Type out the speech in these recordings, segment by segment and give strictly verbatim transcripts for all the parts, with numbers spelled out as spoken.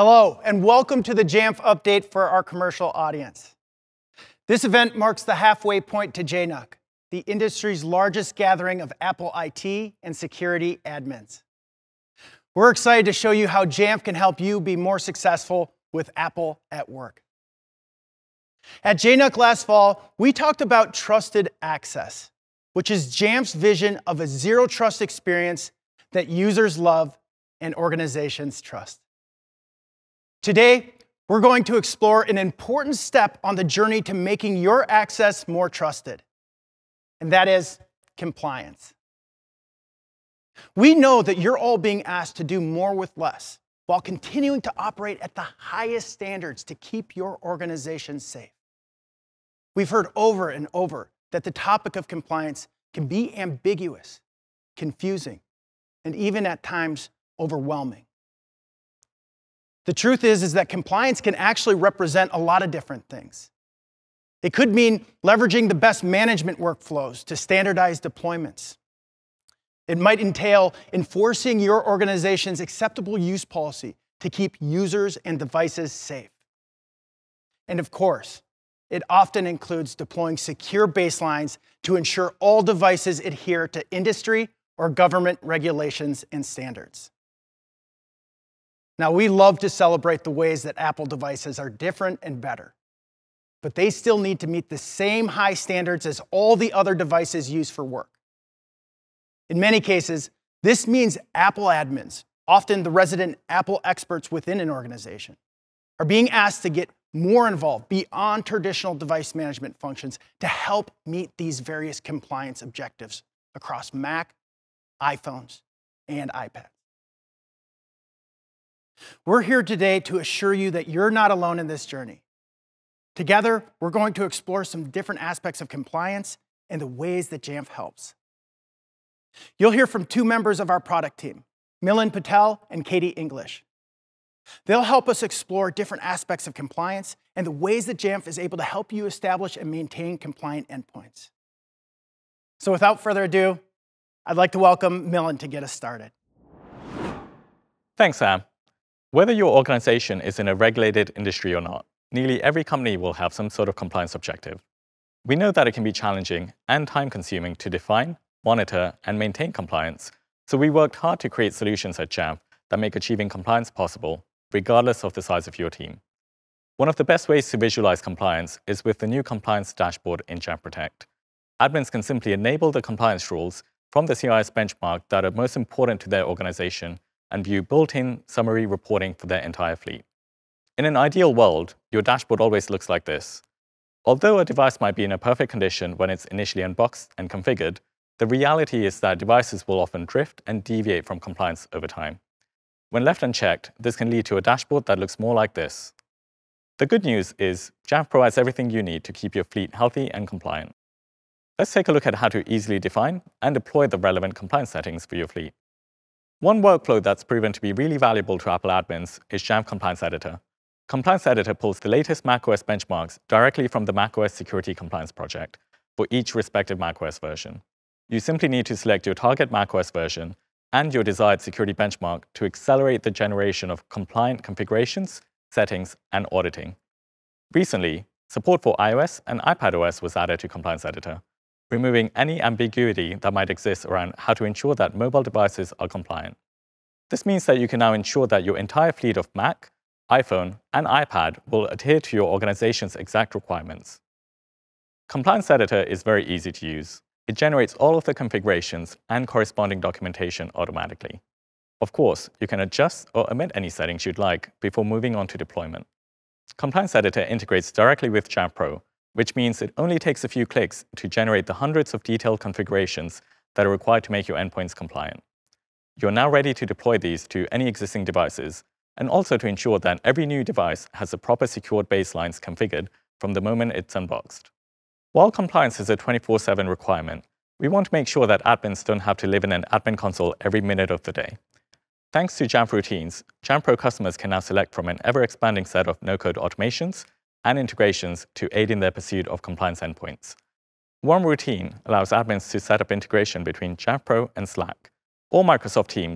Hello, and welcome to the Jamf update for our commercial audience. This event marks the halfway point to J N U C, the industry's largest gathering of Apple I T and security admins. We're excited to show you how Jamf can help you be more successful with Apple at work. At J N U C last fall, we talked about trusted access, which is Jamf's vision of a zero-trust experience that users love and organizations trust. Today, we're going to explore an important step on the journey to making your access more trusted, and that is compliance. We know that you're all being asked to do more with less, while continuing to operate at the highest standards to keep your organization safe. We've heard over and over that the topic of compliance can be ambiguous, confusing, and even at times overwhelming. The truth is, is that compliance can actually represent a lot of different things. It could mean leveraging the best management workflows to standardize deployments. It might entail enforcing your organization's acceptable use policy to keep users and devices safe. And of course, it often includes deploying secure baselines to ensure all devices adhere to industry or government regulations and standards. Now, we love to celebrate the ways that Apple devices are different and better, but they still need to meet the same high standards as all the other devices used for work. In many cases, this means Apple admins, often the resident Apple experts within an organization, are being asked to get more involved beyond traditional device management functions to help meet these various compliance objectives across Mac, iPhones, and iPads. We're here today to assure you that you're not alone in this journey. Together, we're going to explore some different aspects of compliance and the ways that Jamf helps. You'll hear from two members of our product team, Milind and Katie English. They'll help us explore different aspects of compliance and the ways that Jamf is able to help you establish and maintain compliant endpoints. So without further ado, I'd like to welcome Milind to get us started. Thanks, Sam. Whether your organization is in a regulated industry or not, nearly every company will have some sort of compliance objective. We know that it can be challenging and time-consuming to define, monitor, and maintain compliance, so we worked hard to create solutions at Jamf that make achieving compliance possible, regardless of the size of your team. One of the best ways to visualize compliance is with the new compliance dashboard in Jamf Protect. Admins can simply enable the compliance rules from the C I S benchmark that are most important to their organization and view built-in summary reporting for their entire fleet. In an ideal world, your dashboard always looks like this. Although a device might be in a perfect condition when it's initially unboxed and configured, the reality is that devices will often drift and deviate from compliance over time. When left unchecked, this can lead to a dashboard that looks more like this. The good news is Jamf provides everything you need to keep your fleet healthy and compliant. Let's take a look at how to easily define and deploy the relevant compliance settings for your fleet. One workflow that's proven to be really valuable to Apple admins is Jamf Compliance Editor. Compliance Editor pulls the latest macOS benchmarks directly from the macOS Security Compliance project for each respective macOS version. You simply need to select your target macOS version and your desired security benchmark to accelerate the generation of compliant configurations, settings, and auditing. Recently, support for iOS and iPadOS was added to Compliance Editor, removing any ambiguity that might exist around how to ensure that mobile devices are compliant. This means that you can now ensure that your entire fleet of Mac, iPhone, and iPad will adhere to your organization's exact requirements. Compliance Editor is very easy to use. It generates all of the configurations and corresponding documentation automatically. Of course, you can adjust or omit any settings you'd like before moving on to deployment. Compliance Editor integrates directly with Jamf Pro, which means it only takes a few clicks to generate the hundreds of detailed configurations that are required to make your endpoints compliant. You're now ready to deploy these to any existing devices, and also to ensure that every new device has the proper secured baselines configured from the moment it's unboxed. While compliance is a twenty-four seven requirement, we want to make sure that admins don't have to live in an admin console every minute of the day. Thanks to Jamf Routines, Jamf Pro customers can now select from an ever-expanding set of no-code automations and integrations to aid in their pursuit of compliance endpoints. One routine allows admins to set up integration between Jamf Pro and Slack, or Microsoft Teams,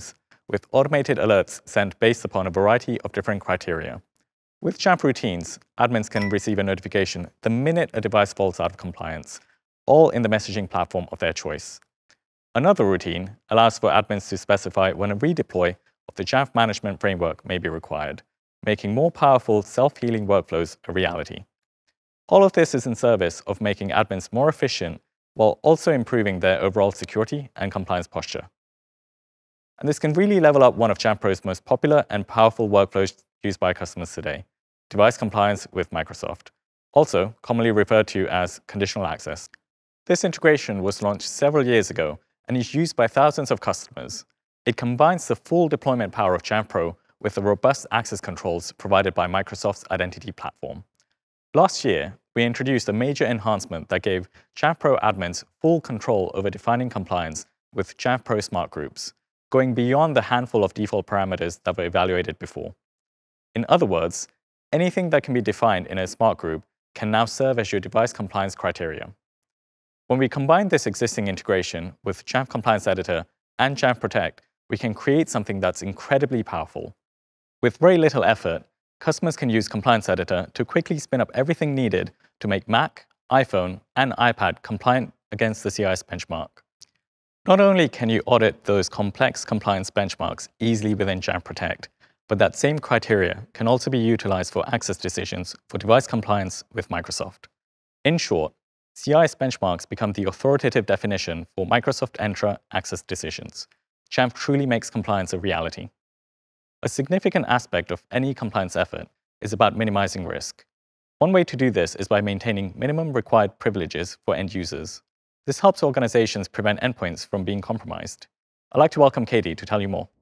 with automated alerts sent based upon a variety of different criteria. With Jamf Routines, admins can receive a notification the minute a device falls out of compliance, all in the messaging platform of their choice. Another routine allows for admins to specify when a redeploy of the Jamf management framework may be required, making more powerful self-healing workflows a reality. All of this is in service of making admins more efficient while also improving their overall security and compliance posture. And this can really level up one of Jamf Pro's most popular and powerful workflows used by customers today, device compliance with Microsoft, also commonly referred to as conditional access. This integration was launched several years ago and is used by thousands of customers. It combines the full deployment power of Jamf Pro with the robust access controls provided by Microsoft's identity platform. Last year, we introduced a major enhancement that gave Jamf Pro admins full control over defining compliance with Jamf Pro Smart Groups, going beyond the handful of default parameters that were evaluated before. In other words, anything that can be defined in a smart group can now serve as your device compliance criteria. When we combine this existing integration with Jamf Compliance Editor and Jamf Protect, we can create something that's incredibly powerful. With very little effort, customers can use Compliance Editor to quickly spin up everything needed to make Mac, iPhone, and iPad compliant against the C I S benchmark. Not only can you audit those complex compliance benchmarks easily within Jamf Protect, but that same criteria can also be utilized for access decisions for device compliance with Microsoft. In short, C I S benchmarks become the authoritative definition for Microsoft Entra access decisions. Jamf truly makes compliance a reality. A significant aspect of any compliance effort is about minimizing risk. One way to do this is by maintaining minimum required privileges for end users. This helps organizations prevent endpoints from being compromised. I'd like to welcome Katie to tell you more.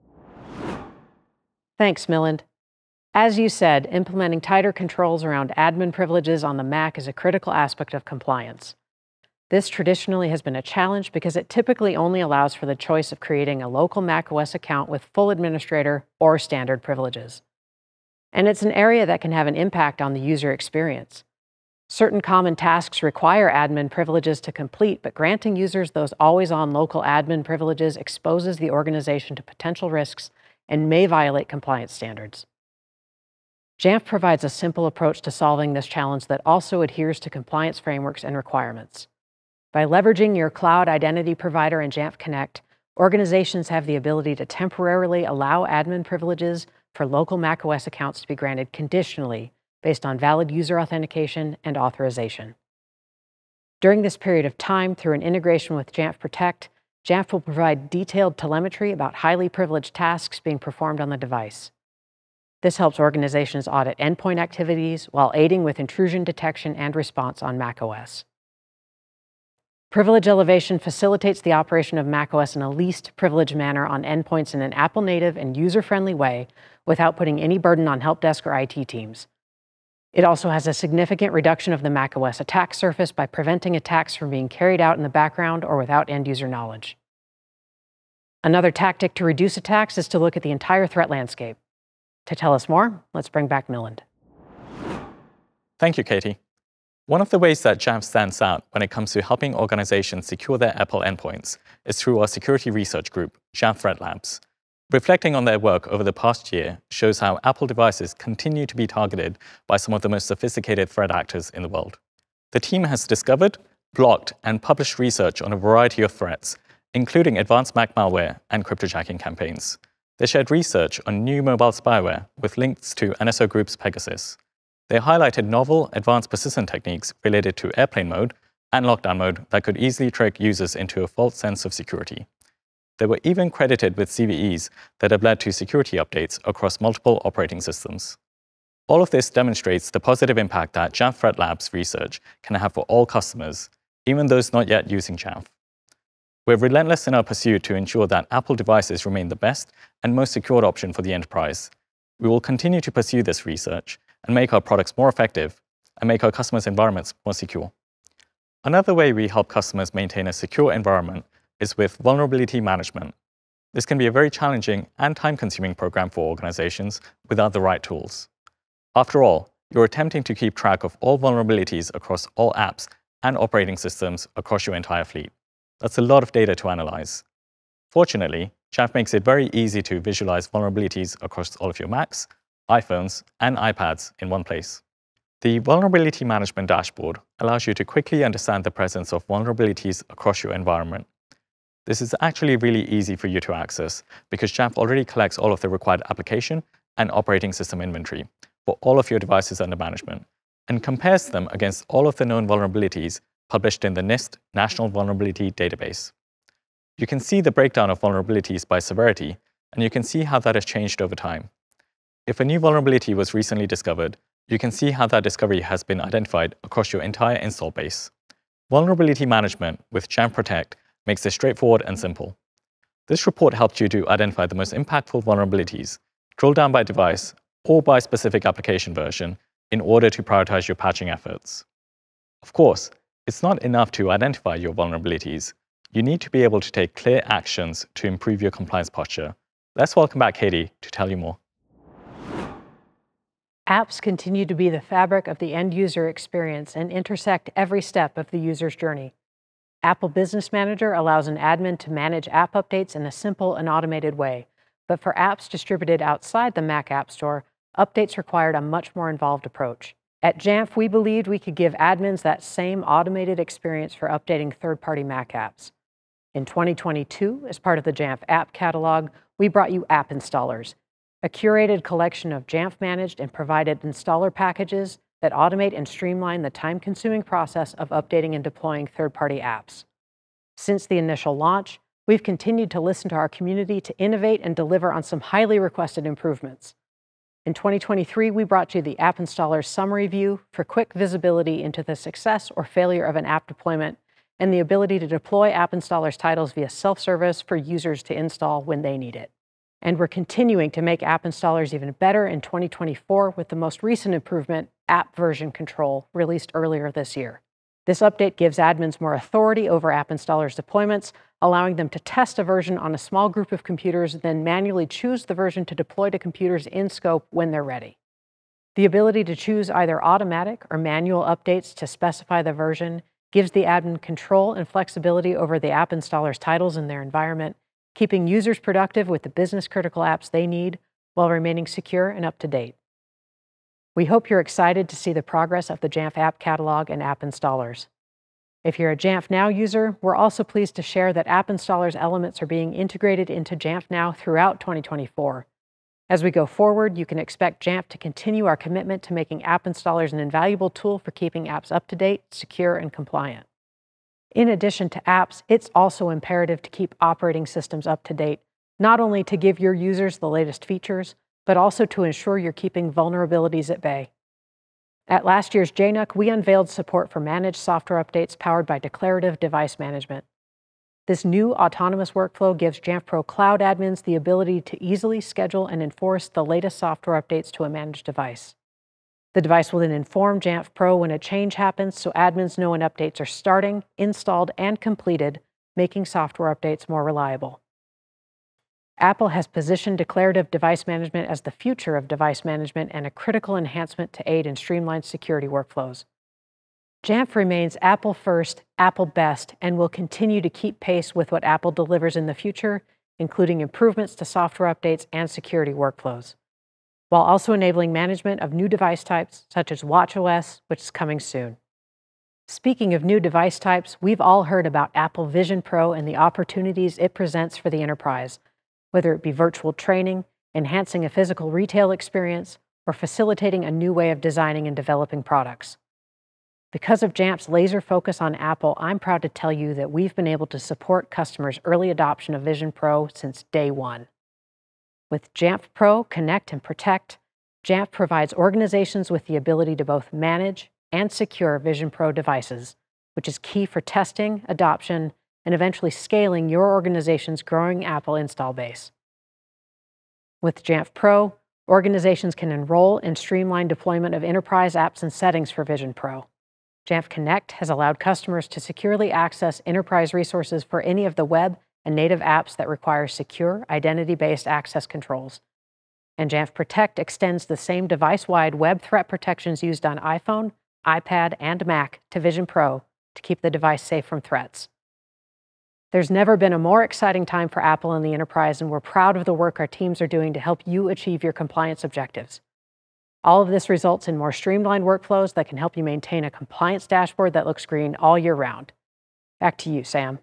Thanks, Milind. As you said, implementing tighter controls around admin privileges on the Mac is a critical aspect of compliance. This traditionally has been a challenge because it typically only allows for the choice of creating a local macOS account with full administrator or standard privileges. And it's an area that can have an impact on the user experience. Certain common tasks require admin privileges to complete, but granting users those always-on local admin privileges exposes the organization to potential risks and may violate compliance standards. Jamf provides a simple approach to solving this challenge that also adheres to compliance frameworks and requirements. By leveraging your cloud identity provider in Jamf Connect, organizations have the ability to temporarily allow admin privileges for local macOS accounts to be granted conditionally based on valid user authentication and authorization. During this period of time, through an integration with Jamf Protect, Jamf will provide detailed telemetry about highly privileged tasks being performed on the device. This helps organizations audit endpoint activities while aiding with intrusion detection and response on macOS. Privilege elevation facilitates the operation of macOS in a least privileged manner on endpoints in an Apple-native and user-friendly way without putting any burden on help desk or I T teams. It also has a significant reduction of the macOS attack surface by preventing attacks from being carried out in the background or without end-user knowledge. Another tactic to reduce attacks is to look at the entire threat landscape. To tell us more, let's bring back Milind. Thank you, Katie. One of the ways that Jamf stands out when it comes to helping organizations secure their Apple endpoints is through our security research group, Jamf Threat Labs. Reflecting on their work over the past year shows how Apple devices continue to be targeted by some of the most sophisticated threat actors in the world. The team has discovered, blocked, and published research on a variety of threats, including advanced Mac malware and cryptojacking campaigns. They shared research on new mobile spyware with links to N S O Group's Pegasus. They highlighted novel, advanced persistent techniques related to airplane mode and lockdown mode that could easily trick users into a false sense of security. They were even credited with C V Es that have led to security updates across multiple operating systems. All of this demonstrates the positive impact that Jamf Threat Labs research can have for all customers, even those not yet using Jamf. We're relentless in our pursuit to ensure that Apple devices remain the best and most secured option for the enterprise. We will continue to pursue this research and make our products more effective and make our customers' environments more secure. Another way we help customers maintain a secure environment is with vulnerability management. This can be a very challenging and time-consuming program for organizations without the right tools. After all, you're attempting to keep track of all vulnerabilities across all apps and operating systems across your entire fleet. That's a lot of data to analyze. Fortunately, Jamf makes it very easy to visualize vulnerabilities across all of your Macs, iPhones, and iPads in one place. The Vulnerability Management dashboard allows you to quickly understand the presence of vulnerabilities across your environment. This is actually really easy for you to access because Jamf already collects all of the required application and operating system inventory for all of your devices under management and compares them against all of the known vulnerabilities published in the NIST National Vulnerability Database. You can see the breakdown of vulnerabilities by severity, and you can see how that has changed over time. If a new vulnerability was recently discovered, you can see how that discovery has been identified across your entire install base. Vulnerability management with Jamf Protect makes this straightforward and simple. This report helps you to identify the most impactful vulnerabilities, drill down by device or by specific application version in order to prioritize your patching efforts. Of course, it's not enough to identify your vulnerabilities. You need to be able to take clear actions to improve your compliance posture. Let's welcome back Katie to tell you more. Apps continue to be the fabric of the end-user experience and intersect every step of the user's journey. Apple Business Manager allows an admin to manage app updates in a simple and automated way, but for apps distributed outside the Mac App Store, updates required a much more involved approach. At Jamf, we believed we could give admins that same automated experience for updating third-party Mac apps. In twenty twenty-two, as part of the Jamf App Catalog, we brought you App Installers, a curated collection of Jamf-managed and provided installer packages that automate and streamline the time-consuming process of updating and deploying third-party apps. Since the initial launch, we've continued to listen to our community to innovate and deliver on some highly requested improvements. In twenty twenty-three, we brought you the App Installer Summary View for quick visibility into the success or failure of an app deployment and the ability to deploy App Installer's titles via self-service for users to install when they need it. And we're continuing to make app installers even better in twenty twenty-four with the most recent improvement, App Version Control, released earlier this year. This update gives admins more authority over app installers' deployments, allowing them to test a version on a small group of computers, then manually choose the version to deploy to computers in scope when they're ready. The ability to choose either automatic or manual updates to specify the version gives the admin control and flexibility over the app installer's titles in their environment, keeping users productive with the business-critical apps they need while remaining secure and up-to-date. We hope you're excited to see the progress of the Jamf App Catalog and app installers. If you're a Jamf Now user, we're also pleased to share that App Installer's elements are being integrated into Jamf Now throughout twenty twenty-four. As we go forward, you can expect Jamf to continue our commitment to making App Installers an invaluable tool for keeping apps up-to-date, secure, and compliant. In addition to apps, it's also imperative to keep operating systems up to date, not only to give your users the latest features, but also to ensure you're keeping vulnerabilities at bay. At last year's J N U C, we unveiled support for managed software updates powered by Declarative Device Management. This new autonomous workflow gives Jamf Pro Cloud admins the ability to easily schedule and enforce the latest software updates to a managed device. The device will then inform Jamf Pro when a change happens so admins know when updates are starting, installed, and completed, making software updates more reliable. Apple has positioned Declarative Device Management as the future of device management and a critical enhancement to aid in streamlined security workflows. Jamf remains Apple first, Apple best, and will continue to keep pace with what Apple delivers in the future, including improvements to software updates and security workflows, while also enabling management of new device types such as watchOS, which is coming soon. Speaking of new device types, we've all heard about Apple Vision Pro and the opportunities it presents for the enterprise, whether it be virtual training, enhancing a physical retail experience, or facilitating a new way of designing and developing products. Because of Jamf's laser focus on Apple, I'm proud to tell you that we've been able to support customers' early adoption of Vision Pro since day one. With Jamf Pro, Connect, and Protect, Jamf provides organizations with the ability to both manage and secure Vision Pro devices, which is key for testing, adoption, and eventually scaling your organization's growing Apple install base. With Jamf Pro, organizations can enroll and streamline deployment of enterprise apps and settings for Vision Pro. Jamf Connect has allowed customers to securely access enterprise resources for any of the web and native apps that require secure, identity-based access controls. And Jamf Protect extends the same device-wide web threat protections used on iPhone, iPad, and Mac to Vision Pro to keep the device safe from threats. There's never been a more exciting time for Apple in the enterprise, and we're proud of the work our teams are doing to help you achieve your compliance objectives. All of this results in more streamlined workflows that can help you maintain a compliance dashboard that looks green all year round. Back to you, Sam.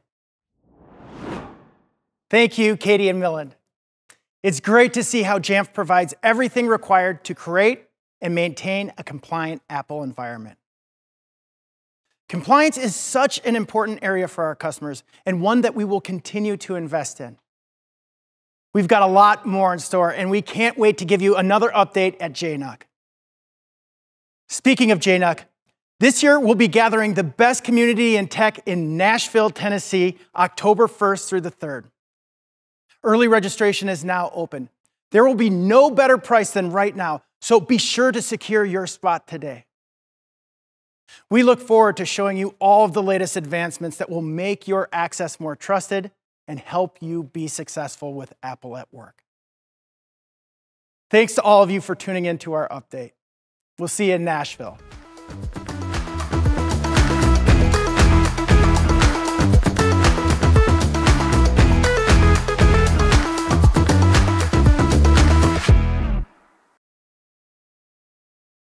Thank you, Katie and Milind. It's great to see how Jamf provides everything required to create and maintain a compliant Apple environment. Compliance is such an important area for our customers and one that we will continue to invest in. We've got a lot more in store, and we can't wait to give you another update at J N U C. Speaking of J N U C, this year we'll be gathering the best community in tech in Nashville, Tennessee, October first through the third. Early registration is now open. There will be no better price than right now, so be sure to secure your spot today. We look forward to showing you all of the latest advancements that will make your access more trusted and help you be successful with Apple at work. Thanks to all of you for tuning in to our update. We'll see you in Nashville.